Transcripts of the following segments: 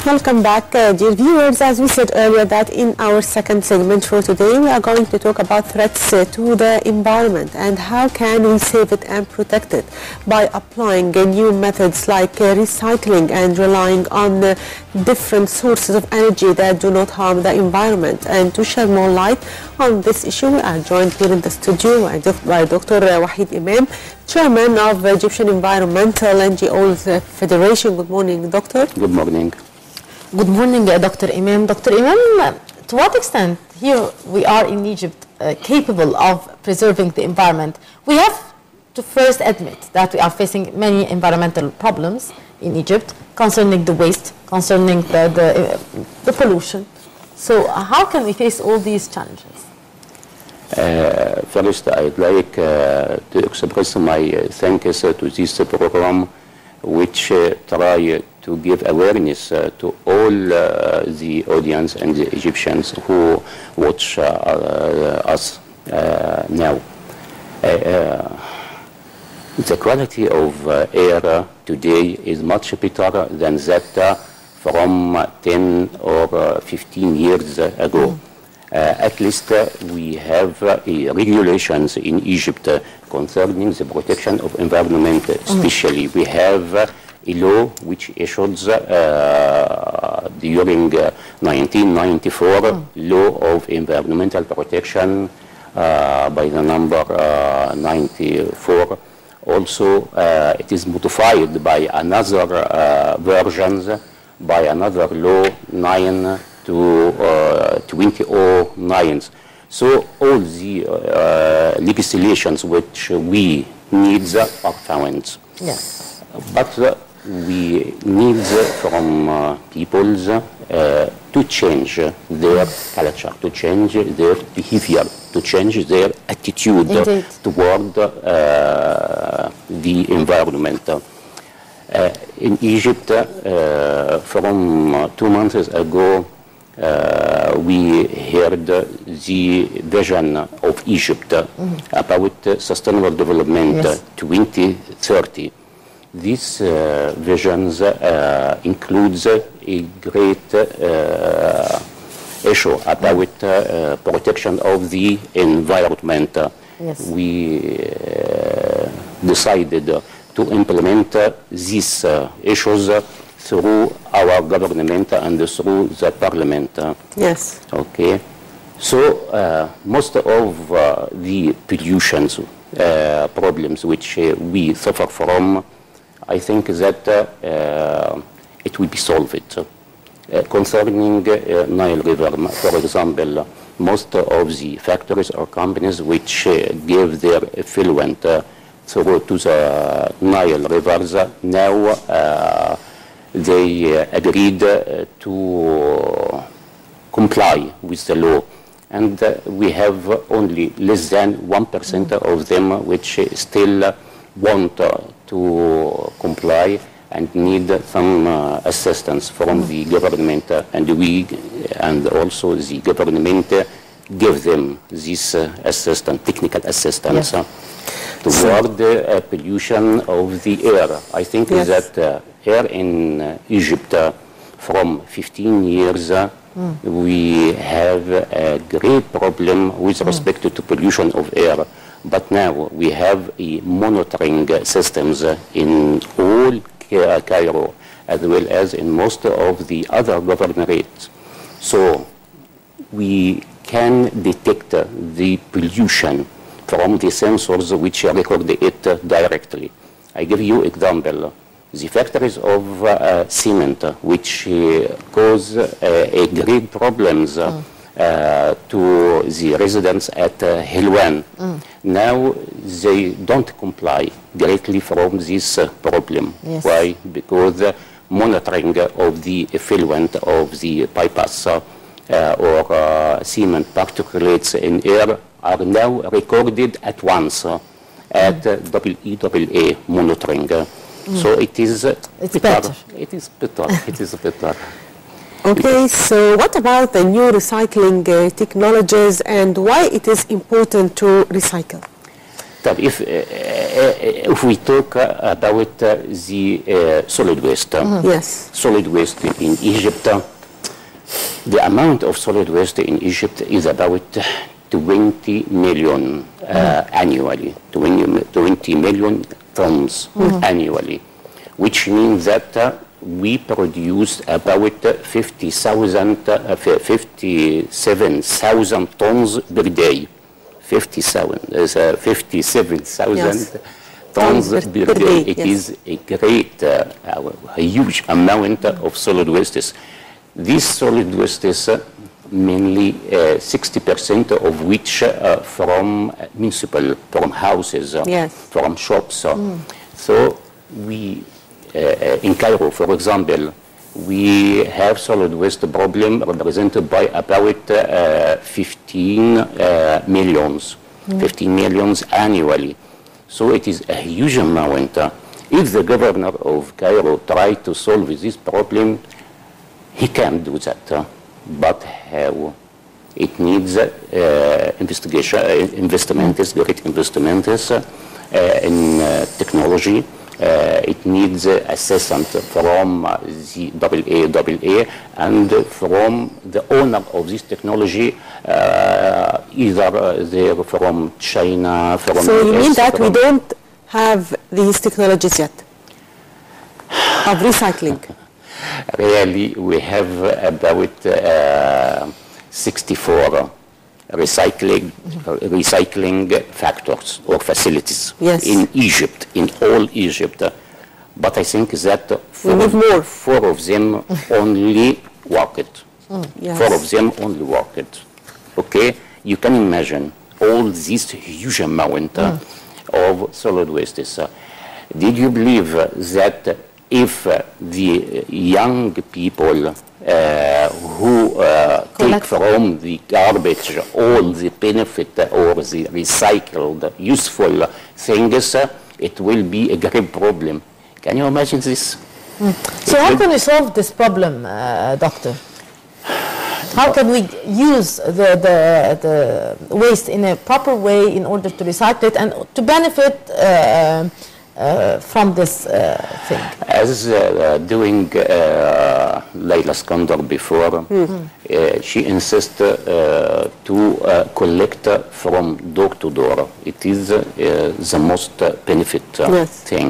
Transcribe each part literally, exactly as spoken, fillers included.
Welcome back, uh, dear viewers. As we said earlier, that in our second segment for today, we are going to talk about threats uh, to the environment and how can we save it and protect it by applying uh, new methods like uh, recycling and relying on uh, different sources of energy that do not harm the environment. And to shed more light on this issue, we are joined here in the studio by Doctor Waheed Mahmoud, Chairman of Egyptian Environmental N G Os Federation. Good morning, Doctor. Good morning. Good morning, uh, Doctor Imam. Doctor Imam, uh, to what extent here we are in Egypt uh, capable of preserving the environment? We have to first admit that we are facing many environmental problems in Egypt concerning the waste, concerning the, the, uh, the pollution. So uh, how can we face all these challenges? Uh, first, I'd like uh, to express my uh, thanks uh, to this uh, program, which uh, try to give awareness uh, to all uh, the audience and the Egyptians who watch uh, uh, us uh, now. Uh, uh, the quality of uh, air today is much better than that uh, from uh, ten or uh, fifteen years ago. Mm. Uh, at least uh, we have uh, regulations in Egypt uh, concerning the protection of environment, especially. Mm. We have uh, a law which issued uh, during uh, nineteen ninety-four, mm. law of environmental protection uh, by the number uh, ninety-four. Also, uh, it is modified by another uh, versions, by another law nine to uh, twenty oh nine. So all the uh, legislations which we need are found. Yes. But uh, we need from uh, peoples uh, to change their culture, to change their behavior, to change their attitude Indeed. toward uh, the environment. Uh, in Egypt, uh, from uh, two months ago, uh, we heard the vision of Egypt mm-hmm. about uh, sustainable development yes. twenty thirty. This uh, visions uh, includes a great uh, issue about uh, protection of the environment. Yes. We uh, decided to implement uh, these uh, issues uh, through our government and through the parliament. Yes. Okay. So uh, most of uh, the pollutions uh, problems which uh, we suffer from, I think that uh, uh, it will be solved. Uh, concerning uh, Nile River, for example, most of the factories or companies which uh, give their effluent uh, through to the Nile rivers, now uh, they uh, agreed uh, to comply with the law. And uh, we have only less than one percent mm. of them which still want uh, to comply and need some uh, assistance from mm. the government, uh, and we and also the government uh, give them this uh, assistance, technical assistance yeah. uh, toward the uh, pollution of the air. I think yes. that uh, air in uh, Egypt uh, from fifteen years uh, mm. we have a great problem with mm. respect to pollution of air. But now we have a monitoring uh, systems uh, in all uh, Cairo, as well as in most of the other governorates. So we can detect uh, the pollution from the sensors which record it uh, directly. I give you example. The factories of uh, cement, uh, which uh, cause uh, a great problems uh, mm. Uh, to the residents at uh, Helwan. Mm. Now they don't comply greatly from this uh, problem. Yes. Why? Because uh, monitoring of the effluent of the bypass uh, uh, or uh, cement particulates in air are now recorded at once uh, at mm. uh, W E A A monitoring. Uh, mm. So it is uh, it's better. better. It is better. It is better. Okay, so what about the new recycling uh, technologies and why it is important to recycle? If, uh, if we talk uh, about uh, the uh, solid waste, mm-hmm. yes. solid waste in Egypt, uh, the amount of solid waste in Egypt is about twenty million uh, mm-hmm. annually, twenty million tons mm-hmm. annually, which means that uh, we produce about fifty thousand, uh, fifty-seven thousand tons per day. fifty-seven, uh, fifty-seven thousand yes. tons per, per day. It yes. is a great, uh, a huge amount of solid wastes. These solid wastes, uh, mainly uh, sixty percent of which uh, from municipal, from houses, uh, yes. from shops. Uh, mm. So we, uh, in Cairo, for example, we have solid waste problem represented by about uh, fifteen uh, millions, mm. fifteen millions annually. So it is a huge amount. Uh, if the governor of Cairo tried to solve this problem, he can do that. Uh, but how? It needs uh, investigation, uh, investments, great investments uh, in uh, technology. Uh, it needs uh, assistance from uh, the double A double A and from the owner of this technology, uh, either uh, they're from China, from So you U S, mean that we don't have these technologies yet of recycling? Really, we have about uh, sixty-four recycling recycling factors or facilities yes. in Egypt, in all Egypt. But I think that four, we need more. four of them only work it. Mm, yes. Four of them only work it. Okay? You can imagine all this huge amount mm. of solid wastes. Did you believe that if the young people Uh, who uh, take from the garbage all the benefit or the recycled useful things, uh, it will be a great problem. Can you imagine this? Mm. So how can we solve this problem, uh, Doctor? How can we use the, the, the waste in a proper way in order to recycle it and to benefit uh, Uh, from this uh, thing? As uh, doing uh, Layla Skandar before, mm-hmm. uh, she insists uh, to uh, collect from door to door. It is uh, the most benefit uh, yes. thing.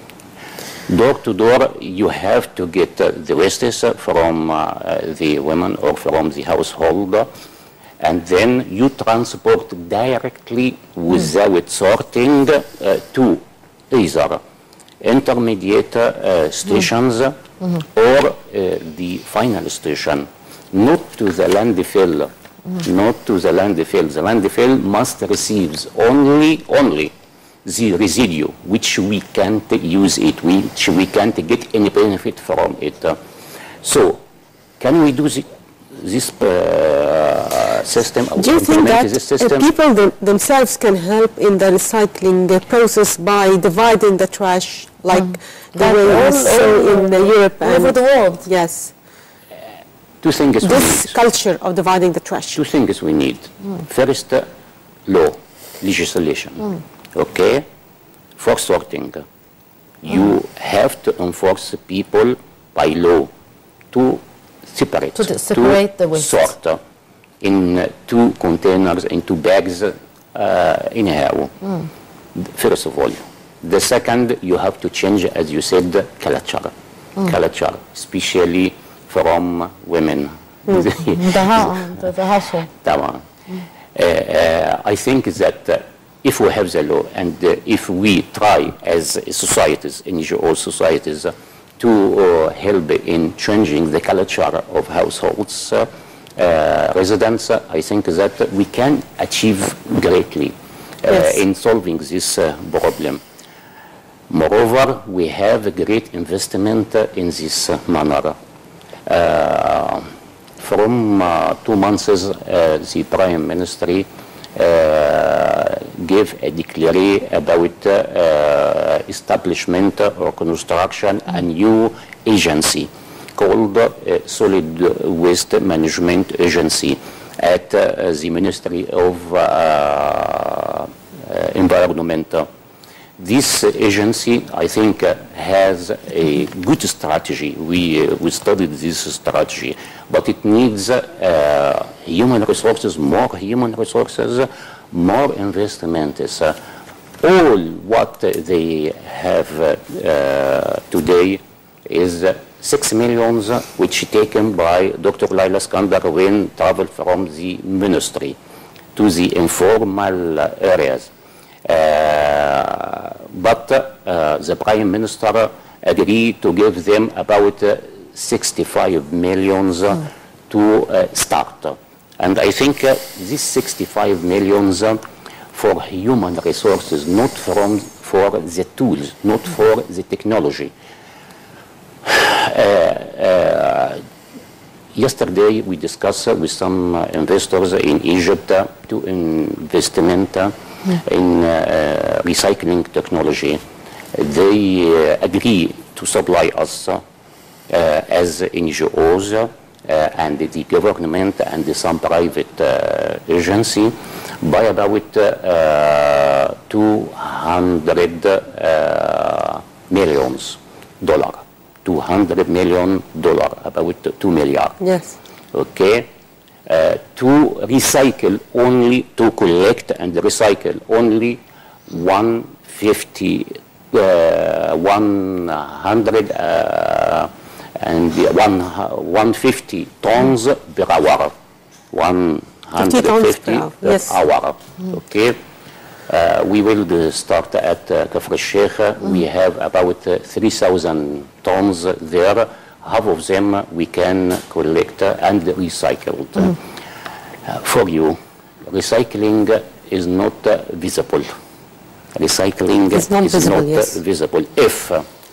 Door to door, you have to get uh, the wastes from uh, the women or from the household, and then you transport directly without mm. sorting uh, to either intermediate uh, stations mm-hmm. or uh, the final station, not to the landfill, mm-hmm. not to the landfill. The landfill must receive only, only the residue, which we can't use it, which we can't get any benefit from it. So, can we do the, this uh, system? Do you think that uh, people them, themselves can help in the recycling the process by dividing the trash, like mm. the way we saw in uh, Europe and over the world? Yes. Uh, two things. This culture of dividing the trash. Two things we need. Mm. First, uh, law, legislation. Mm. Okay, for sorting, mm. you have to enforce people by law to separate, to separate to the waste. Sort uh, in uh, two containers, in two bags, uh, anyhow. Mm. First of all. The second, you have to change, as you said, culture. Mm. Culture, especially from women. Mm. the, the, the household. Mm. Uh, uh, I think that uh, if we have the law and uh, if we try as societies, N G O societies, uh, to uh, help in changing the culture of households, uh, uh, residents, uh, I think that we can achieve greatly uh, yes. in solving this uh, problem. Moreover, we have a great investment uh, in this uh, manner. Uh, from uh, two months, uh, the Prime Ministry uh, gave a declaration about uh, establishment or construction a new agency called uh, Solid Waste Management Agency at uh, the Ministry of uh, uh, environment. This agency, I think, uh, has a good strategy. We, uh, we studied this strategy, but it needs uh, human resources, more human resources, more investments. Uh, all what they have uh, uh, today is uh, six millions, uh, which taken by Doctor Laila Skandar when traveled from the ministry to the informal uh, areas. Uh, but uh, the Prime Minister agreed to give them about uh, sixty-five millions uh, mm. to uh, start. And I think uh, this sixty-five millions uh, for human resources, not from, for the tools, not for the technology. Uh, uh, yesterday we discussed uh, with some uh, investors in Egypt uh, to investment uh, in uh, recycling technology. They uh, agree to supply us uh, as N G Os uh, and the government and some private uh, agency by about uh, two hundred uh, millions dollar. two hundred million dollar, about two million. Yes. Okay. Uh, to recycle only, to collect and recycle only one fifty, uh, one hundred uh, and one one fifty tons per hour, one hundred fifty per yes. hour. Mm. Okay. Uh, we will uh, start at uh, Kafr Sheikh. Mm. We have about uh, three thousand tons there. Half of them we can collect and recycle. Mm. Uh, for you, recycling is not uh, visible. Recycling it's not is visible, not yes. uh, visible. If,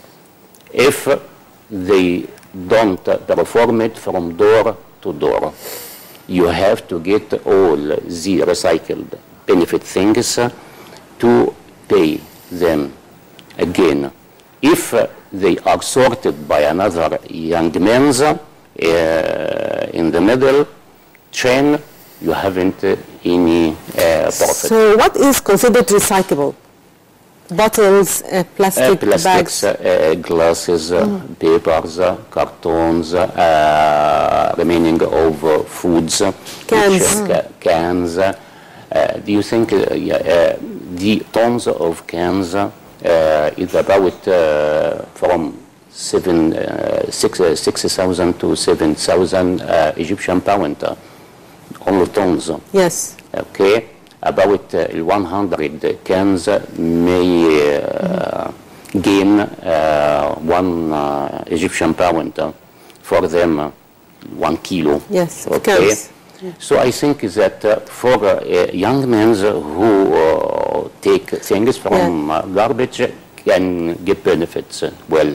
if they don't uh, perform it from door to door, you have to get all the recycled benefit things uh, to pay them again. If uh, they are sorted by another young man uh, in the middle chain, you haven't uh, any uh, profit. So what is considered recyclable? Bottles, uh, plastic uh, plastics, bags? Uh, glasses, uh, mm. papers, uh, cartons, uh, remaining of uh, foods, cans. Which, uh, ca cans. Uh, do you think uh, yeah, uh, the tons of cans uh, is about uh, from seven, uh, six, uh, six thousand to seven thousand uh, Egyptian pound uh, on tons? Yes. Okay. About uh, one hundred cans may uh, mm. gain uh, one uh, Egyptian pound uh, for them, uh, one kilo. Yes. Okay. Cans. So I think that uh, for uh, young men who uh, take things from yeah. uh, garbage can get benefits uh, well.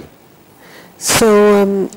So, um,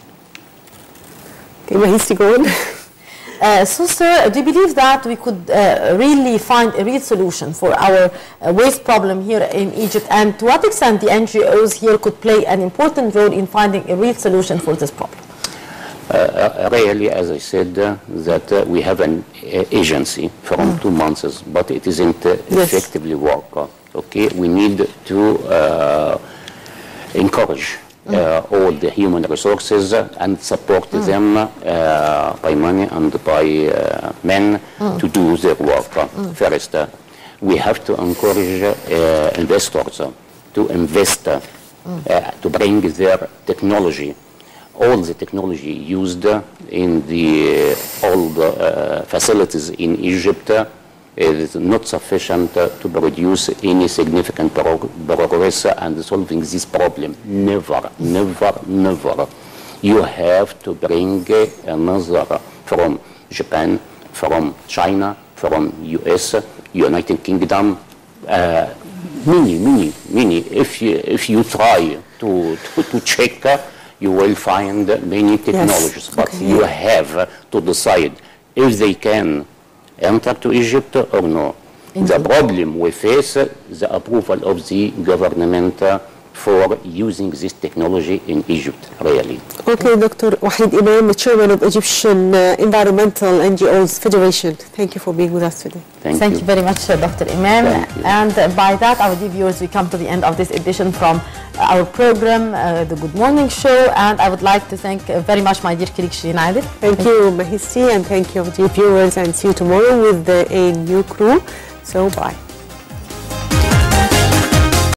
okay, Mahis, go on. Uh, so, sir, do you believe that we could uh, really find a real solution for our uh, waste problem here in Egypt? And to what extent the N G Os here could play an important role in finding a real solution for this problem? Uh, really, as I said, uh, that uh, we have an uh, agency from mm. two months, but it isn't uh, yes. effectively work. Uh, okay, we need to uh, encourage mm. uh, all the human resources and support mm. them uh, by money and by uh, men mm. to do their work. Uh, mm. First, uh, we have to encourage uh, investors uh, to invest, uh, mm. uh, to bring their technology. All the technology used in the old uh, facilities in Egypt uh, is not sufficient uh, to produce any significant progress and solving this problem. Never, never, never. You have to bring another from Japan, from China, from U S, United Kingdom, uh, many, many, many. If you, if you try to, to, to check, uh, you will find many technologies, yes. but okay. you have to decide if they can enter to Egypt or no. Indeed. The problem we face, the approval of the government for using this technology in Egypt, really. Okay, Doctor Waheed Imam, the Chairman of Egyptian uh, Environmental N G Os Federation. Thank you for being with us today. Thank, Thank you. you very much, uh, Doctor Imam. And uh, by that, our dear viewers, we come to the end of this edition from uh, our program, uh, The Good Morning Show. And I would like to thank uh, very much my dear colleague Shireen Adil. Thank, thank you, Mahisi, and thank you, dear viewers, and see you tomorrow with the, a new crew. So, bye.